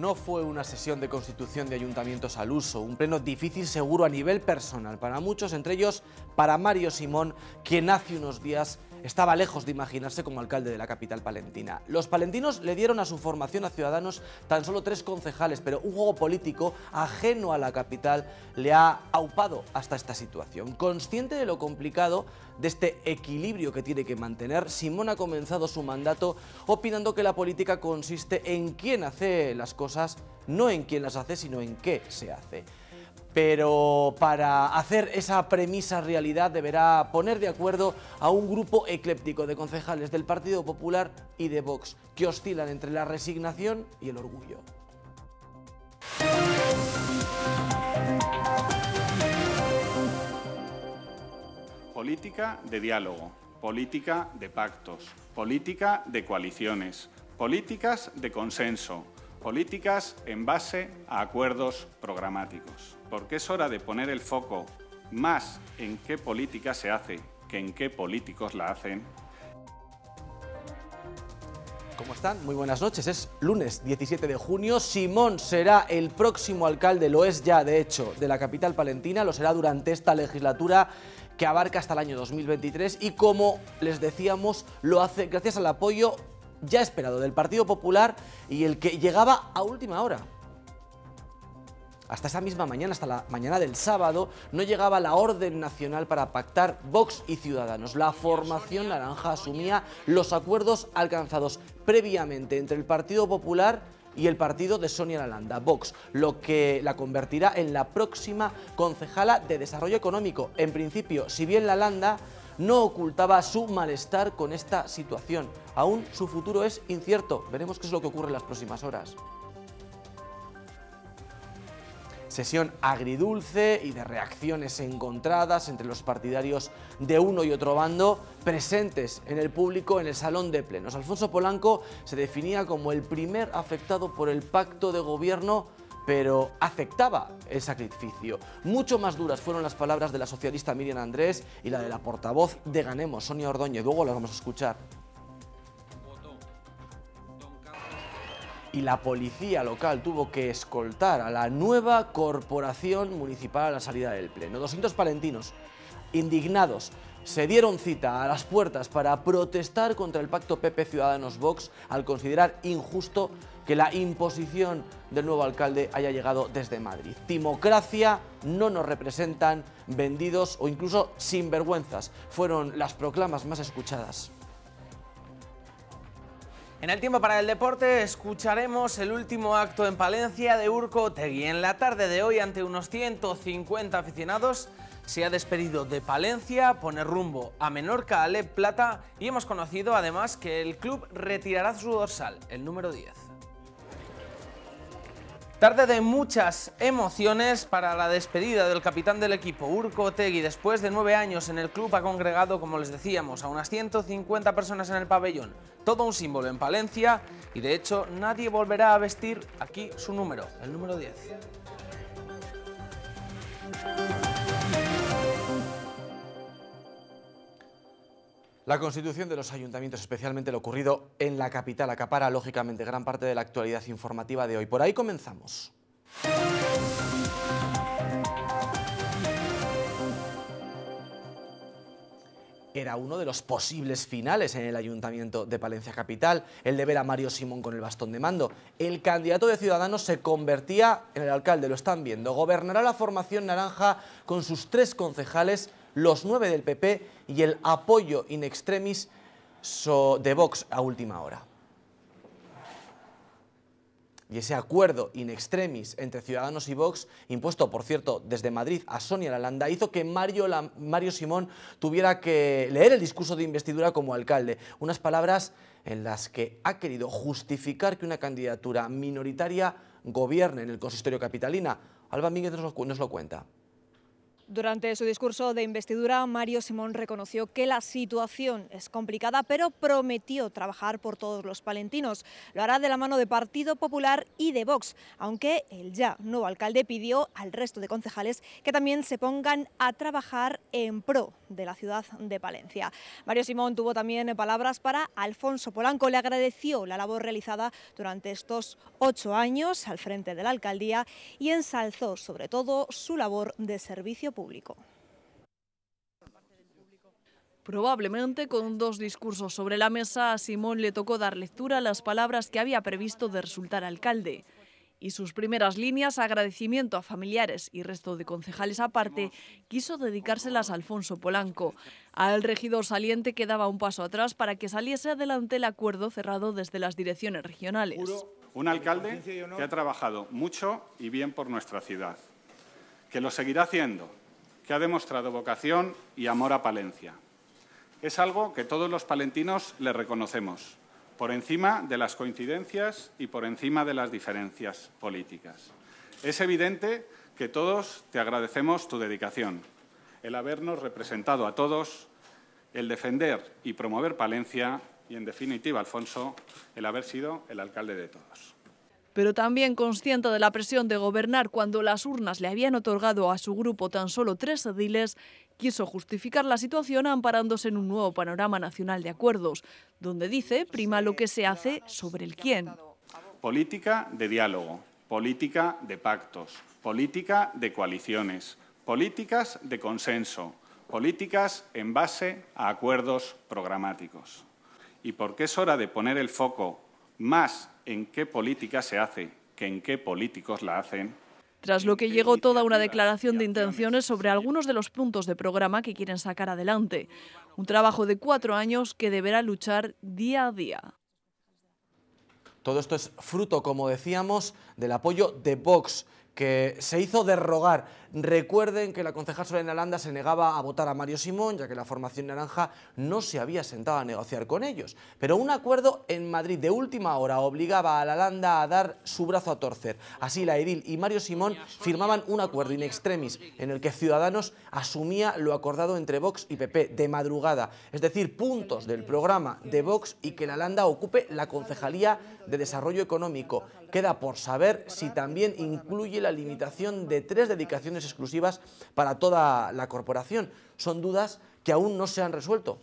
no fue una sesión de constitución de ayuntamientos al uso, un pleno difícil seguro a nivel personal para muchos, entre ellos para Mario Simón, quien hace unos días estaba lejos de imaginarse como alcalde de la capital palentina. Los palentinos le dieron a su formación a Ciudadanos tan solo 3 concejales, pero un juego político ajeno a la capital le ha aupado hasta esta situación. Consciente de lo complicado de este equilibrio que tiene que mantener, Simón ha comenzado su mandato opinando que la política consiste en quién hace las cosas, no en quién las hace, sino en qué se hace. Pero para hacer esa premisa realidad deberá poner de acuerdo a un grupo ecléptico de concejales del Partido Popular y de Vox, que oscilan entre la resignación y el orgullo. Política de diálogo, política de pactos, política de coaliciones, políticas de consenso, políticas en base a acuerdos programáticos. Porque es hora de poner el foco más en qué política se hace que en qué políticos la hacen. ¿Cómo están? Muy buenas noches. Es lunes 17 de junio. Simón será el próximo alcalde, lo es ya de hecho, de la capital palentina. Lo será durante esta legislatura que abarca hasta el año 2023 y, como les decíamos, lo hace gracias al apoyo ya esperado del Partido Popular y el que llegaba a última hora. Hasta esa misma mañana, hasta la mañana del sábado, no llegaba la orden nacional para pactar Vox y Ciudadanos. La formación naranja asumía los acuerdos alcanzados previamente entre el Partido Popular y el partido de Sonia Lalanda, Vox, lo que la convertirá en la próxima concejala de Desarrollo Económico. En principio, si bien Lalanda no ocultaba su malestar con esta situación, aún su futuro es incierto. Veremos qué es lo que ocurre en las próximas horas. Sesión agridulce y de reacciones encontradas entre los partidarios de uno y otro bando presentes en el público en el salón de plenos. Alfonso Polanco se definía como el primer afectado por el pacto de gobierno, pero aceptaba el sacrificio. Mucho más duras fueron las palabras de la socialista Miriam Andrés y la de la portavoz de Ganemos, Sonia Ordóñez. Luego las vamos a escuchar. Y la policía local tuvo que escoltar a la nueva corporación municipal a la salida del pleno. 200 palentinos indignados se dieron cita a las puertas para protestar contra el pacto PP Ciudadanos-Vox al considerar injusto que la imposición del nuevo alcalde haya llegado desde Madrid. Timocracia, no nos representan, vendidos o incluso sinvergüenzas fueron las proclamas más escuchadas. En el tiempo para el deporte escucharemos el último acto en Palencia de Urko Otegi. En la tarde de hoy, ante unos 150 aficionados, se ha despedido de Palencia, pone rumbo a Menorca, Alep Plata, y hemos conocido además que el club retirará su dorsal, el número 10. Tarde de muchas emociones para la despedida del capitán del equipo, Urko Otegi. Después de 9 años en el club ha congregado, como les decíamos, a unas 150 personas en el pabellón. Todo un símbolo en Palencia y de hecho nadie volverá a vestir aquí su número, el número 10. La constitución de los ayuntamientos, especialmente lo ocurrido en la capital, acapara lógicamente gran parte de la actualidad informativa de hoy. Por ahí comenzamos. Era uno de los posibles finales en el Ayuntamiento de Palencia Capital, el de ver a Mario Simón con el bastón de mando. El candidato de Ciudadanos se convertía en el alcalde, lo están viendo. Gobernará la formación naranja con sus 3 concejales, los 9 del PP y el apoyo in extremis de Vox a última hora. Y ese acuerdo in extremis entre Ciudadanos y Vox, impuesto, por cierto, desde Madrid a Sonia Lalanda, hizo que Mario Simón tuviera que leer el discurso de investidura como alcalde. Unas palabras en las que ha querido justificar que una candidatura minoritaria gobierne en el consistorio capitalina. Alba Mínguez nos lo cuenta. Durante su discurso de investidura, Mario Simón reconoció que la situación es complicada, pero prometió trabajar por todos los palentinos. Lo hará de la mano de Partido Popular y de Vox, aunque el ya nuevo alcalde pidió al resto de concejales que también se pongan a trabajar en pro de la ciudad de Palencia. Mario Simón tuvo también palabras para Alfonso Polanco. Le agradeció la labor realizada durante estos 8 años al frente de la alcaldía y ensalzó sobre todo su labor de servicio público. Probablemente con 2 discursos sobre la mesa, a Simón le tocó dar lectura a las palabras que había previsto de resultar alcalde. Y sus primeras líneas, agradecimiento a familiares y resto de concejales aparte, quiso dedicárselas a Alfonso Polanco. Al regidor saliente que daba un paso atrás para que saliese adelante el acuerdo cerrado desde las direcciones regionales. Un alcalde que ha trabajado mucho y bien por nuestra ciudad, que lo seguirá haciendo, que ha demostrado vocación y amor a Palencia. Es algo que todos los palentinos le reconocemos, por encima de las coincidencias y por encima de las diferencias políticas. Es evidente que todos te agradecemos tu dedicación, el habernos representado a todos, el defender y promover Palencia y, en definitiva, Alfonso, el haber sido el alcalde de todos. Pero también consciente de la presión de gobernar cuando las urnas le habían otorgado a su grupo tan solo 3 ediles, quiso justificar la situación amparándose en un nuevo panorama nacional de acuerdos, donde dice prima lo que se hace sobre el quién. Política de diálogo, política de pactos, política de coaliciones, políticas de consenso, políticas en base a acuerdos programáticos. Y porque es hora de poner el foco más en qué política se hace que en qué políticos la hacen. Tras lo que llegó toda una declaración de intenciones sobre algunos de los puntos de programa que quieren sacar adelante. Un trabajo de 4 años que deberá luchar día a día. Todo esto es fruto, como decíamos, del apoyo de Vox, que se hizo de rogar. Recuerden que la concejal Soraya Landa se negaba a votar a Mario Simón, ya que la formación naranja no se había sentado a negociar con ellos. Pero un acuerdo en Madrid de última hora obligaba a la Landa a dar su brazo a torcer. Así la edil y Mario Simón firmaban un acuerdo in extremis en el que Ciudadanos asumía lo acordado entre Vox y PP de madrugada, es decir, puntos del programa de Vox y que la Landa ocupe la Concejalía de Desarrollo Económico. Queda por saber si también incluye la limitación de 3 dedicaciones exclusivas para toda la corporación. Son dudas que aún no se han resuelto.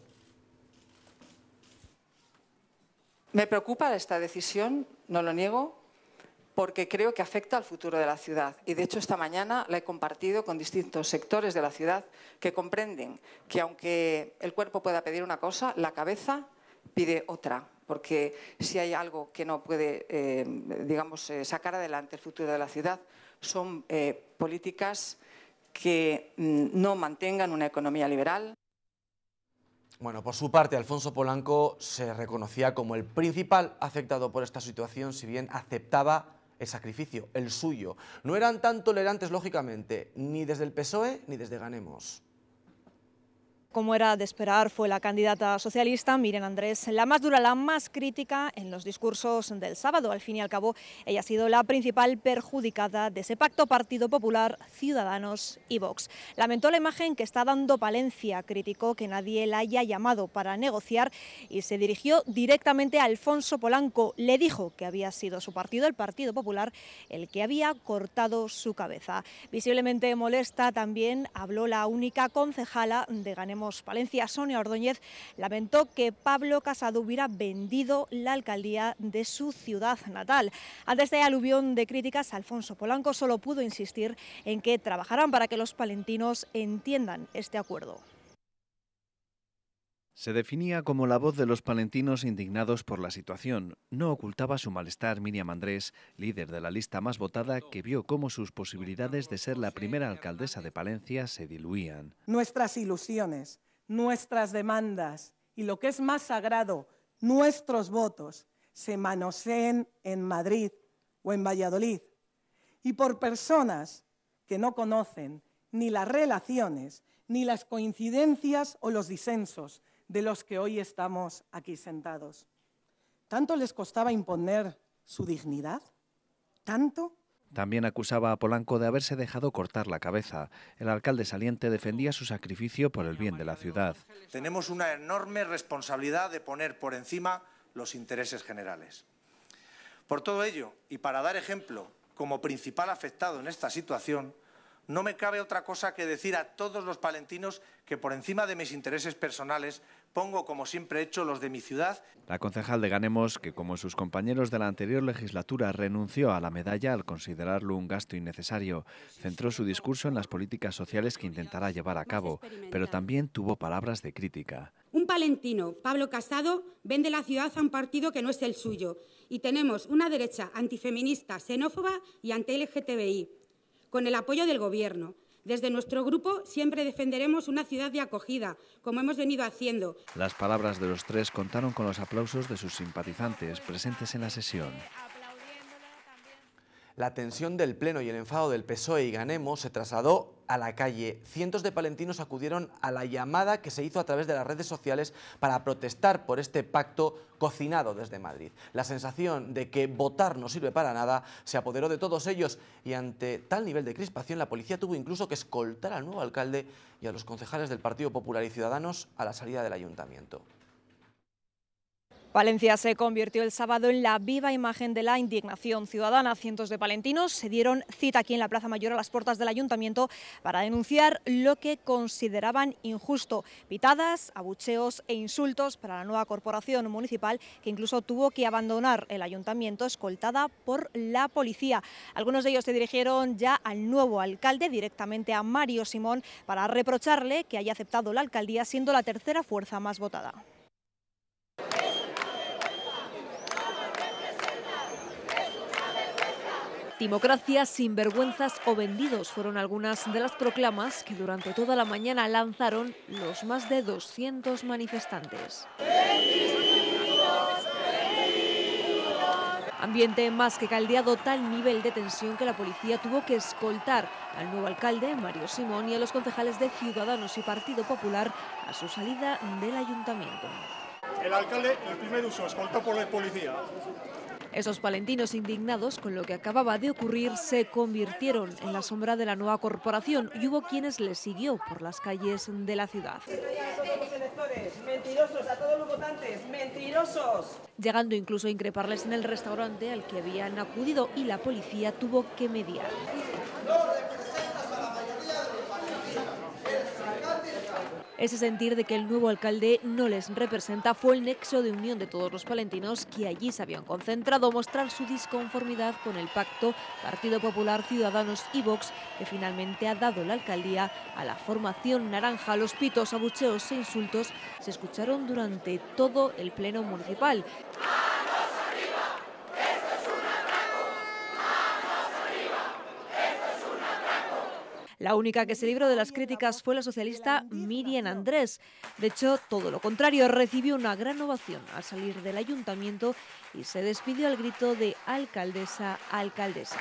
Me preocupa esta decisión, no lo niego, porque creo que afecta al futuro de la ciudad. Y de hecho esta mañana la he compartido con distintos sectores de la ciudad que comprenden que aunque el cuerpo pueda pedir una cosa, la cabeza pide otra. Porque si hay algo que no puede, sacar adelante el futuro de la ciudad, son políticas que no mantengan una economía liberal. Bueno, por su parte, Alfonso Polanco se reconocía como el principal afectado por esta situación, si bien aceptaba el sacrificio, el suyo. No eran tan tolerantes, lógicamente, ni desde el PSOE ni desde Ganemos. Como era de esperar, fue la candidata socialista, Miriam Andrés, la más dura, la más crítica en los discursos del sábado. Al fin y al cabo, ella ha sido la principal perjudicada de ese pacto Partido Popular, Ciudadanos y Vox. Lamentó la imagen que está dando Palencia, criticó que nadie la haya llamado para negociar y se dirigió directamente a Alfonso Polanco. Le dijo que había sido su partido, el Partido Popular, el que había cortado su cabeza. Visiblemente molesta también habló la única concejala de Ganemos Palencia, Sonia Ordóñez, lamentó que Pablo Casado hubiera vendido la alcaldía de su ciudad natal. Ante este aluvión de críticas, Alfonso Polanco solo pudo insistir en que trabajarán para que los palentinos entiendan este acuerdo. Se definía como la voz de los palentinos indignados por la situación. No ocultaba su malestar Miriam Andrés, líder de la lista más votada, que vio cómo sus posibilidades de ser la primera alcaldesa de Palencia se diluían. Nuestras ilusiones, nuestras demandas y, lo que es más sagrado, nuestros votos se manoseen en Madrid o en Valladolid y por personas que no conocen ni las relaciones, ni las coincidencias o los disensos de los que hoy estamos aquí sentados. ¿Tanto les costaba imponer su dignidad? ¿Tanto? También acusaba a Polanco de haberse dejado cortar la cabeza. El alcalde saliente defendía su sacrificio por el bien de la ciudad. Tenemos una enorme responsabilidad de poner por encima los intereses generales. Por todo ello, y para dar ejemplo como principal afectado en esta situación, no me cabe otra cosa que decir a todos los palentinos que por encima de mis intereses personales pongo, como siempre he hecho, los de mi ciudad. La concejal de Ganemos, que como sus compañeros de la anterior legislatura renunció a la medalla al considerarlo un gasto innecesario, centró su discurso en las políticas sociales que intentará llevar a cabo, pero también tuvo palabras de crítica. Un palentino, Pablo Casado, vende la ciudad a un partido que no es el suyo y tenemos una derecha antifeminista, xenófoba y anti-LGTBI. Con el apoyo del Gobierno. Desde nuestro grupo siempre defenderemos una ciudad de acogida, como hemos venido haciendo. Las palabras de los tres contaron con los aplausos de sus simpatizantes presentes en la sesión. La tensión del Pleno y el enfado del PSOE y Ganemos se trasladó a la calle. Cientos de palentinos acudieron a la llamada que se hizo a través de las redes sociales para protestar por este pacto cocinado desde Madrid. La sensación de que votar no sirve para nada se apoderó de todos ellos y ante tal nivel de crispación la policía tuvo incluso que escoltar al nuevo alcalde y a los concejales del Partido Popular y Ciudadanos a la salida del ayuntamiento. Palencia se convirtió el sábado en la viva imagen de la indignación ciudadana. Cientos de palentinos se dieron cita aquí en la Plaza Mayor a las puertas del ayuntamiento para denunciar lo que consideraban injusto. Pitadas, abucheos e insultos para la nueva corporación municipal que incluso tuvo que abandonar el ayuntamiento escoltada por la policía. Algunos de ellos se dirigieron ya al nuevo alcalde, directamente a Mario Simón, para reprocharle que haya aceptado la alcaldía siendo la tercera fuerza más votada. Timocracia, sinvergüenzas o vendidos fueron algunas de las proclamas que durante toda la mañana lanzaron los más de 200 manifestantes. Ambiente más que caldeado, tal nivel de tensión que la policía tuvo que escoltar al nuevo alcalde, Mario Simón, y a los concejales de Ciudadanos y Partido Popular a su salida del ayuntamiento. El alcalde, el primer uso, escoltado por la policía. Esos palentinos indignados con lo que acababa de ocurrir se convirtieron en la sombra de la nueva corporación y hubo quienes les siguió por las calles de la ciudad. A todos los electores, mentirosos, a todos los votantes, mentirosos. Llegando incluso a increparles en el restaurante al que habían acudido y la policía tuvo que mediar. Ese sentir de que el nuevo alcalde no les representa fue el nexo de unión de todos los palentinos que allí se habían concentrado a mostrar su disconformidad con el pacto Partido Popular, Ciudadanos y Vox, que finalmente ha dado la alcaldía a la formación naranja. Los pitos, abucheos e insultos se escucharon durante todo el pleno municipal. La única que se libró de las críticas fue la socialista Miriam Andrés. De hecho, todo lo contrario, recibió una gran ovación al salir del ayuntamiento y se despidió al grito de alcaldesa, alcaldesa.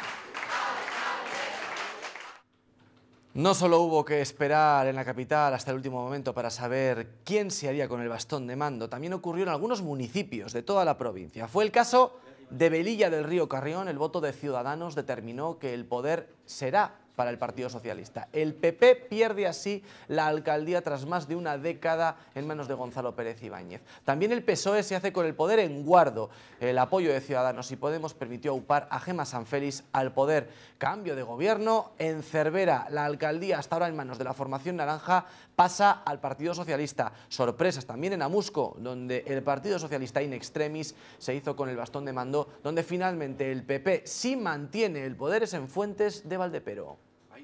No solo hubo que esperar en la capital hasta el último momento para saber quién se haría con el bastón de mando, también ocurrió en algunos municipios de toda la provincia. Fue el caso de Velilla del Río Carrión. El voto de Ciudadanos determinó que el poder será para el Partido Socialista. El PP pierde así la alcaldía tras más de una década en manos de Gonzalo Pérez Ibáñez. También el PSOE se hace con el poder en Guardo. El apoyo de Ciudadanos y Podemos permitió aupar a Gemma Sanfelis al poder. Cambio de gobierno en Cervera. La alcaldía, hasta ahora en manos de la formación naranja, pasa al Partido Socialista. Sorpresas también en Amusco, donde el Partido Socialista in extremis se hizo con el bastón de mando, donde finalmente el PP sí mantiene el poder, es en Fuentes de Valdepero.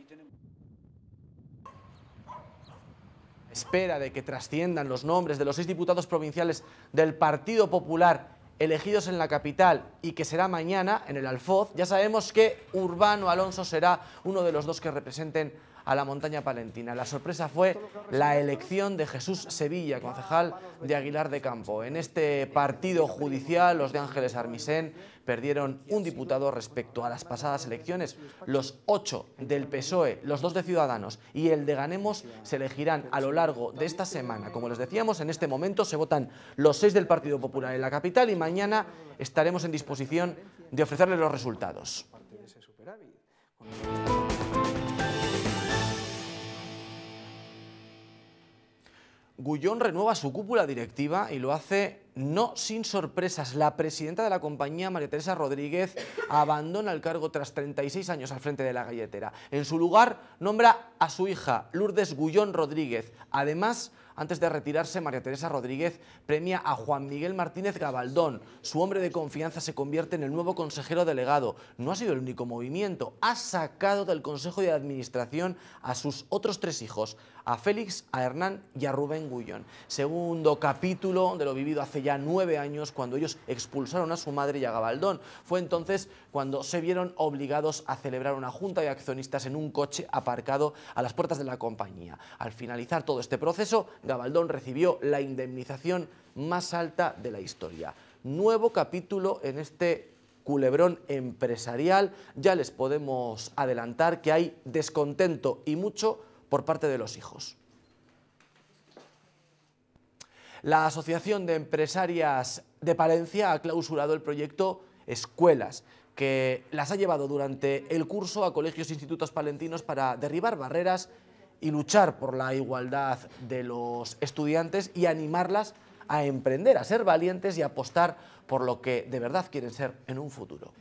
Espera de que trasciendan los nombres de los 6 diputados provinciales del Partido Popular elegidos en la capital y que será mañana en el Alfoz. Ya sabemos que Urbano Alonso será uno de los 2 que representen a la montaña palentina. La sorpresa fue la elección de Jesús Sevilla, concejal de Aguilar de Campo. En este partido judicial, los de Ángeles Armisen perdieron un diputado respecto a las pasadas elecciones. Los 8 del PSOE, los 2 de Ciudadanos y el de Ganemos se elegirán a lo largo de esta semana. Como les decíamos, en este momento se votan los 6 del Partido Popular en la capital y mañana estaremos en disposición de ofrecerles los resultados. Gullón renueva su cúpula directiva y lo hace no sin sorpresas. La presidenta de la compañía, María Teresa Rodríguez, abandona el cargo tras 36 años al frente de la galletera. En su lugar, nombra a su hija, Lourdes Gullón Rodríguez. Además, antes de retirarse, María Teresa Rodríguez premia a Juan Miguel Martínez Gabaldón. Su hombre de confianza se convierte en el nuevo consejero delegado. No ha sido el único movimiento. Ha sacado del Consejo de Administración a sus otros 3 hijos, a Félix, a Hernán y a Rubén Gullón. Segundo capítulo de lo vivido hace ya 9 años, cuando ellos expulsaron a su madre y a Gabaldón. Fue entonces cuando se vieron obligados a celebrar una junta de accionistas en un coche aparcado a las puertas de la compañía. Al finalizar todo este proceso, Gabaldón recibió la indemnización más alta de la historia. Nuevo capítulo en este culebrón empresarial. Ya les podemos adelantar que hay descontento y mucho por parte de los hijos. La Asociación de Empresarias de Palencia ha clausurado el proyecto Escuelas, que las ha llevado durante el curso a colegios e institutos palentinos para derribar barreras y luchar por la igualdad de los estudiantes y animarlas a emprender, a ser valientes y a apostar por lo que de verdad quieren ser en un futuro.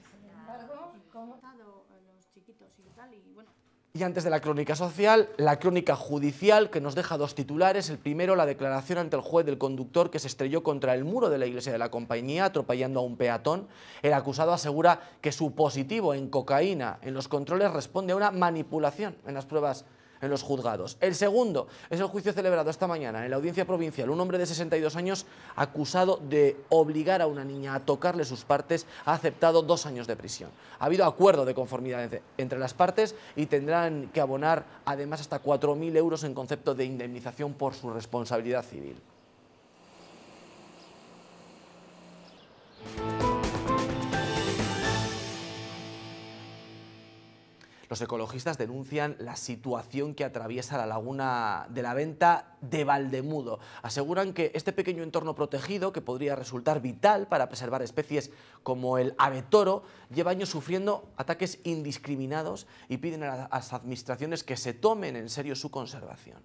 Y antes de la crónica social, la crónica judicial, que nos deja 2 titulares. El primero, la declaración ante el juez del conductor que se estrelló contra el muro de la iglesia de la compañía, atropellando a un peatón. El acusado asegura que su positivo en cocaína en los controles responde a una manipulación en las pruebas en los juzgados. El segundo es el juicio celebrado esta mañana en la Audiencia Provincial. Un hombre de 62 años acusado de obligar a una niña a tocarle sus partes ha aceptado 2 años de prisión. Ha habido acuerdo de conformidad entre las partes y tendrán que abonar además hasta 4.000 euros en concepto de indemnización por su responsabilidad civil. Los ecologistas denuncian la situación que atraviesa la laguna de la Venta de Valdemudo. Aseguran que este pequeño entorno protegido, que podría resultar vital para preservar especies como el abetoro, lleva años sufriendo ataques indiscriminados y piden a las administraciones que se tomen en serio su conservación.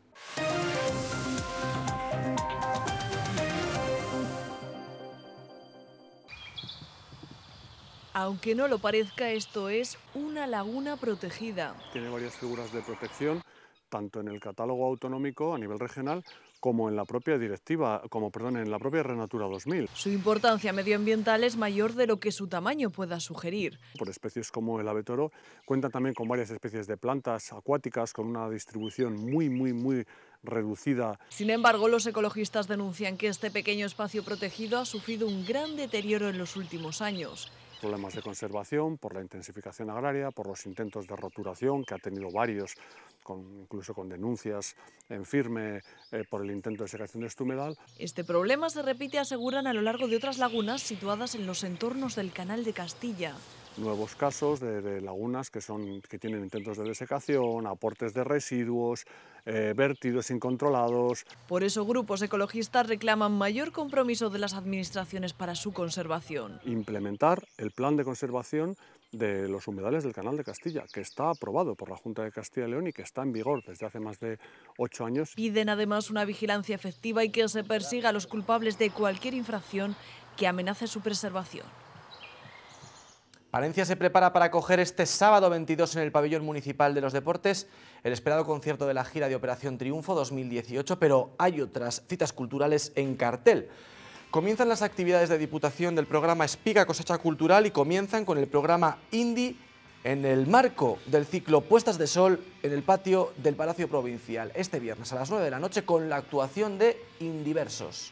Aunque no lo parezca, esto es una laguna protegida. Tiene varias figuras de protección, tanto en el catálogo autonómico a nivel regional como en la propia directiva, en la propia Renatura 2000. Su importancia medioambiental es mayor de lo que su tamaño pueda sugerir. Por especies como el abetoro, cuentan también con varias especies de plantas acuáticas con una distribución muy reducida. Sin embargo, los ecologistas denuncian que este pequeño espacio protegido ha sufrido un gran deterioro en los últimos años. Problemas de conservación, por la intensificación agraria, por los intentos de roturación, que ha tenido varios, incluso con denuncias en firme por el intento de secación de este humedal. Este problema se repite, aseguran, a lo largo de otras lagunas situadas en los entornos del Canal de Castilla. Nuevos casos de lagunas que tienen intentos de desecación, aportes de residuos, vertidos incontrolados. Por eso grupos ecologistas reclaman mayor compromiso de las administraciones para su conservación. Implementar el plan de conservación de los humedales del Canal de Castilla, que está aprobado por la Junta de Castilla y León y que está en vigor desde hace más de 8 años. Piden además una vigilancia efectiva y que se persiga a los culpables de cualquier infracción que amenace su preservación. Palencia se prepara para acoger este sábado 22 en el Pabellón Municipal de los Deportes el esperado concierto de la gira de Operación Triunfo 2018, pero hay otras citas culturales en cartel. Comienzan las actividades de Diputación del programa Espiga Cosecha Cultural y comienzan con el programa Indie en el marco del ciclo Puestas de Sol en el patio del Palacio Provincial, este viernes a las 9 de la noche con la actuación de Indiversos.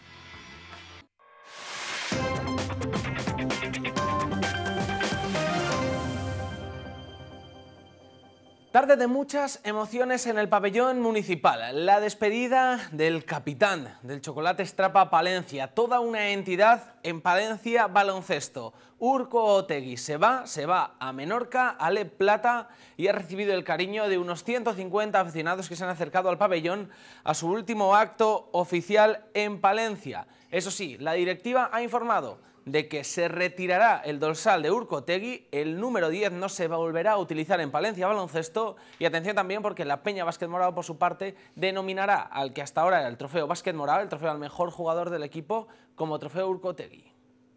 Tarde de muchas emociones en el pabellón municipal. La despedida del capitán del Chocolate Estrapa Palencia, toda una entidad en Palencia baloncesto. Urko Otegui se va a Menorca, a Le Plata, y ha recibido el cariño de unos 150 aficionados que se han acercado al pabellón a su último acto oficial en Palencia. Eso sí, la directiva ha informado de que se retirará el dorsal de Urko Otegui, el número 10 no se volverá a utilizar en Palencia Baloncesto, y atención también porque la Peña Básquet Morao, por su parte, denominará al que hasta ahora era el trofeo Básquet Morao, el trofeo al mejor jugador del equipo, como trofeo Urko Otegui.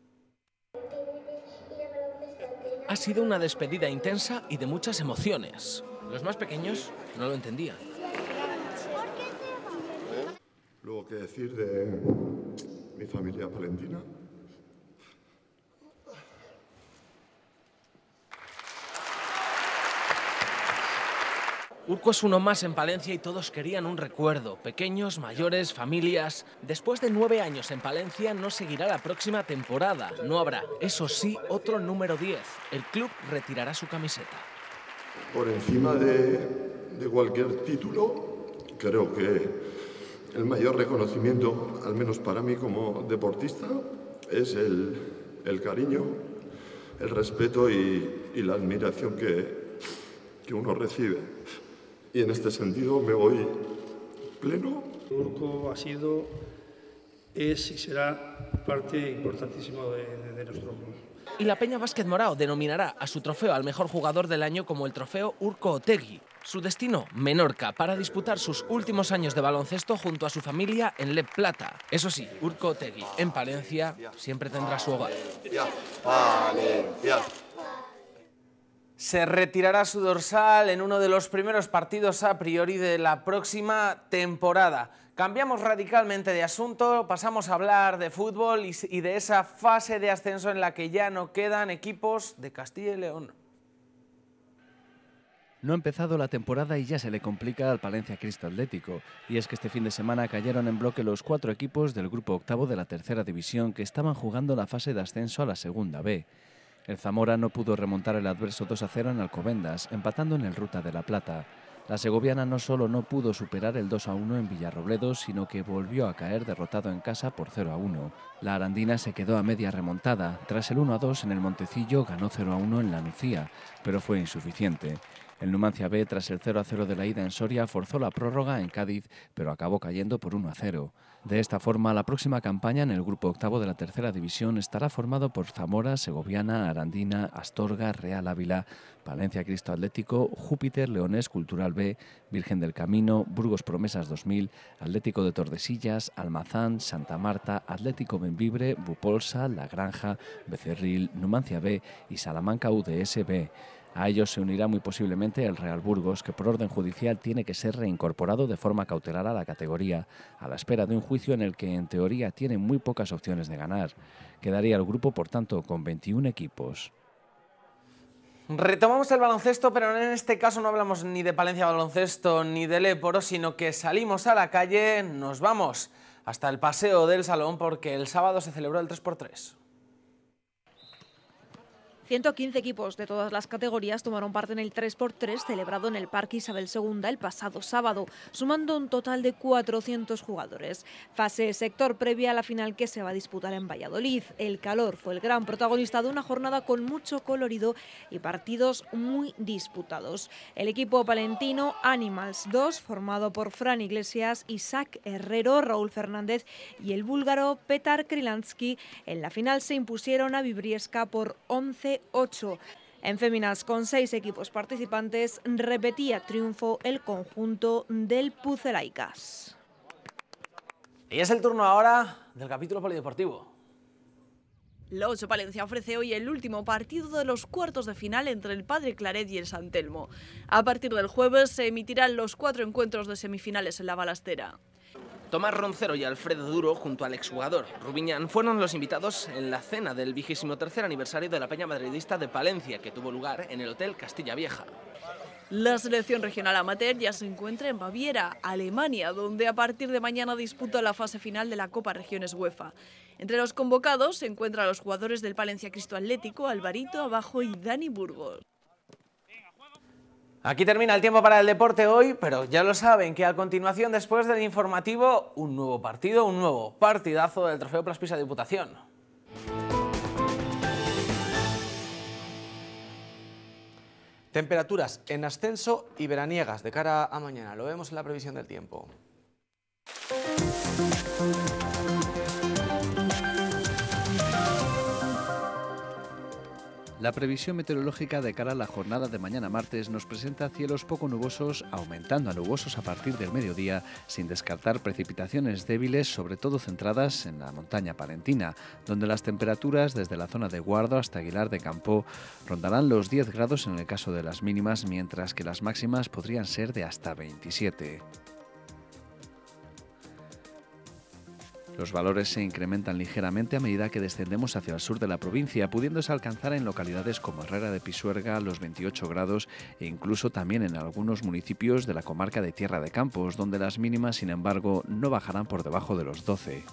Ha sido una despedida intensa y de muchas emociones. Los más pequeños no lo entendían. Luego, ¿qué decir de mi familia palentina? Urko es uno más en Palencia y todos querían un recuerdo. Pequeños, mayores, familias. Después de 9 años en Palencia no seguirá la próxima temporada. No habrá, eso sí, otro número 10. El club retirará su camiseta. Por encima de cualquier título, creo que el mayor reconocimiento, al menos para mí como deportista, es el cariño, el respeto y la admiración que uno recibe. Y en este sentido me voy pleno. Urko ha sido, es y será parte importantísima de nuestro club. Y la Peña Básquet Morao denominará a su trofeo al mejor jugador del año como el trofeo Urko Otegui. Su destino, Menorca, para disputar sus últimos años de baloncesto junto a su familia en Lep Plata. Eso sí, Urko Otegui en Palencia siempre tendrá su hogar. Palencia. Se retirará su dorsal en uno de los primeros partidos a priori de la próxima temporada. Cambiamos radicalmente de asunto, pasamos a hablar de fútbol y de esa fase de ascenso en la que ya no quedan equipos de Castilla y León. No ha empezado la temporada y ya se le complica al Palencia Cristo Atlético. Y es que este fin de semana cayeron en bloque los 4 equipos del grupo octavo de la tercera división que estaban jugando la fase de ascenso a la segunda B. El Zamora no pudo remontar el adverso 2-0 en Alcobendas, empatando en el Ruta de la Plata. La segoviana no solo no pudo superar el 2-1 en Villarrobledo, sino que volvió a caer derrotado en casa por 0-1. La arandina se quedó a media remontada. Tras el 1-2 en el Montecillo ganó 0-1 en la Nucía, pero fue insuficiente. El Numancia B, tras el 0-0 de la ida en Soria, forzó la prórroga en Cádiz, pero acabó cayendo por 1-0. De esta forma, la próxima campaña en el grupo octavo de la tercera división estará formado por Zamora, Segoviana, Arandina, Astorga, Real Ávila, Palencia Cristo Atlético, Júpiter, Leonés Cultural B, Virgen del Camino, Burgos Promesas 2000, Atlético de Tordesillas, Almazán, Santa Marta, Atlético Bembibre, Bupolsa, La Granja, Becerril, Numancia B y Salamanca UDS B. A ellos se unirá muy posiblemente el Real Burgos, que por orden judicial tiene que ser reincorporado de forma cautelar a la categoría, a la espera de un juicio en el que en teoría tiene muy pocas opciones de ganar. Quedaría el grupo, por tanto, con 21 equipos. Retomamos el baloncesto, pero en este caso no hablamos ni de Palencia Baloncesto ni de Léporo, sino que salimos a la calle, nos vamos hasta el Paseo del Salón porque el sábado se celebró el 3x3. 115 equipos de todas las categorías tomaron parte en el 3x3 celebrado en el Parque Isabel II el pasado sábado, sumando un total de 400 jugadores. Fase sector previa a la final que se va a disputar en Valladolid. El calor fue el gran protagonista de una jornada con mucho colorido y partidos muy disputados. El equipo palentino Animals 2, formado por Fran Iglesias, Isaac Herrero, Raúl Fernández y el búlgaro Petar Krilansky, en la final se impusieron a Vibriesca por 11-8. En féminas, con 6 equipos participantes, repetía triunfo el conjunto del Pucelaicas. Y es el turno ahora del capítulo polideportivo. La 8 Palencia ofrece hoy el último partido de los cuartos de final entre el Padre Claret y el San Telmo. A partir del jueves se emitirán los 4 encuentros de semifinales en la Balastera. Tomás Roncero y Alfredo Duro, junto al exjugador Rubiñán, fueron los invitados en la cena del 23º aniversario de la Peña Madridista de Palencia, que tuvo lugar en el Hotel Castilla Vieja. La selección regional amateur ya se encuentra en Baviera, Alemania, donde a partir de mañana disputa la fase final de la Copa Regiones UEFA. Entre los convocados se encuentran los jugadores del Palencia Cristo Atlético, Alvarito Abajo y Dani Burgos. Aquí termina el tiempo para el deporte hoy, pero ya lo saben que a continuación, después del informativo, un nuevo partido, un nuevo partidazo del Trofeo Plaspisa Diputación. Temperaturas en ascenso y veraniegas de cara a mañana. Lo vemos en la previsión del tiempo. La previsión meteorológica de cara a la jornada de mañana martes nos presenta cielos poco nubosos, aumentando a nubosos a partir del mediodía, sin descartar precipitaciones débiles, sobre todo centradas en la montaña palentina, donde las temperaturas desde la zona de Guardo hasta Aguilar de Campoo rondarán los 10 grados en el caso de las mínimas, mientras que las máximas podrían ser de hasta 27. Los valores se incrementan ligeramente a medida que descendemos hacia el sur de la provincia, pudiéndose alcanzar en localidades como Herrera de Pisuerga los 28 grados e incluso también en algunos municipios de la comarca de Tierra de Campos, donde las mínimas, sin embargo, no bajarán por debajo de los 12.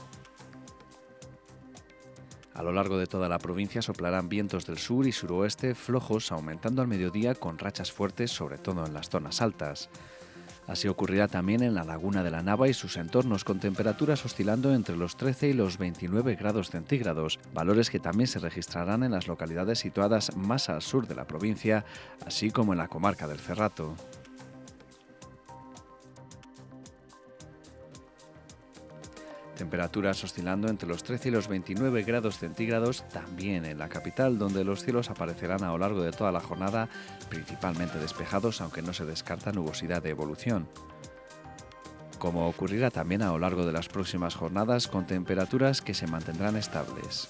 A lo largo de toda la provincia soplarán vientos del sur y suroeste flojos, aumentando al mediodía con rachas fuertes, sobre todo en las zonas altas. Así ocurrirá también en la Laguna de la Nava y sus entornos, con temperaturas oscilando entre los 13 y los 29 grados centígrados, valores que también se registrarán en las localidades situadas más al sur de la provincia, así como en la comarca del Cerrato. Temperaturas oscilando entre los 13 y los 29 grados centígrados también en la capital, donde los cielos aparecerán a lo largo de toda la jornada, principalmente despejados, aunque no se descarta nubosidad de evolución. Como ocurrirá también a lo largo de las próximas jornadas, con temperaturas que se mantendrán estables.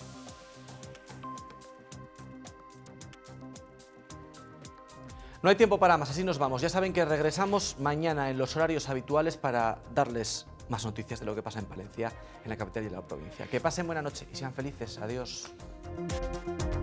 No hay tiempo para más, así nos vamos. Ya saben que regresamos mañana en los horarios habituales para darles más noticias de lo que pasa en Palencia, en la capital y en la provincia. Que pasen buena noche y sean felices. Adiós.